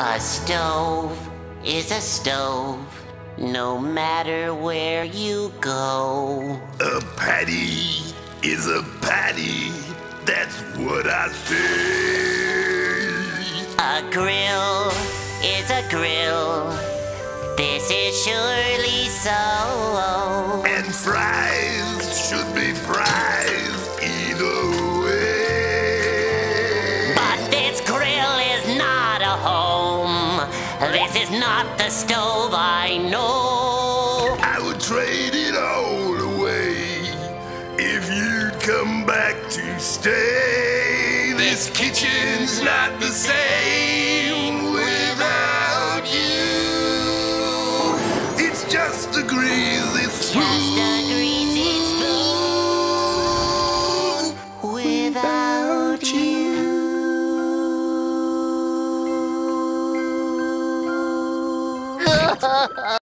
A stove is a stove, no matter where you go. A patty is a patty, that's what I say. A grill is a grill, this is surely so. And fries should be fries either way. But this grill is not a home, this is not the stove I know. I would trade it all away if you'd come back to stay. This kitchen's not the same without you. It's just a greasy spoon. Just a greasy spoon without you.